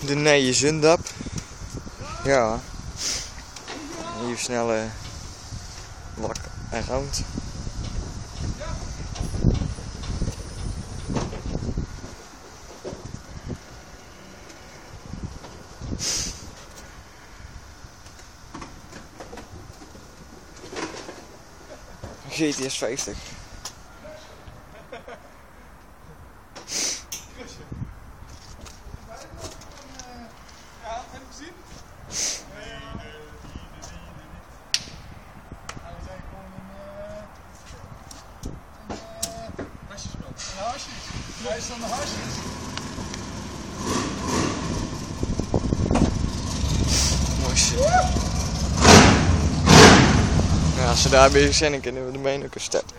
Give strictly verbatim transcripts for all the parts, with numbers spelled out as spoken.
de Nije Zundap. Ja. Hier snelle lak en round. G T S vijftig. Ja, heb je gezien? Nee, nee, nee, nee, nee. Nou, we zijn gewoon een... een... hasjesspel. Een hasjes. Wij staan de hasjes. Mooi shit. Ja, als ze daar bezig zijn, dan kunnen we de benen ook starten.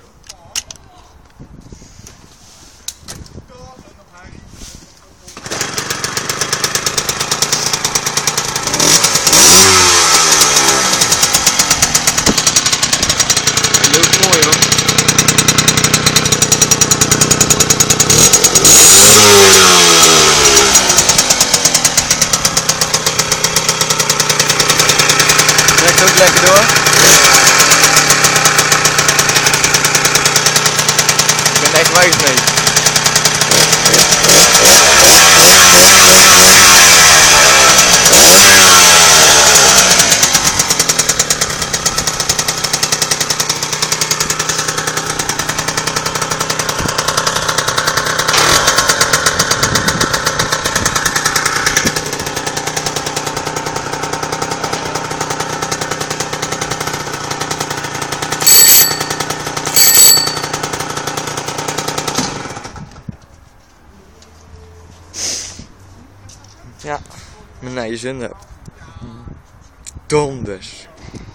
Loopt mooi hoor. Trekt ook lekker door. Ik ben echt wijs mee. Ja, mijn Nije Zundap. Donders.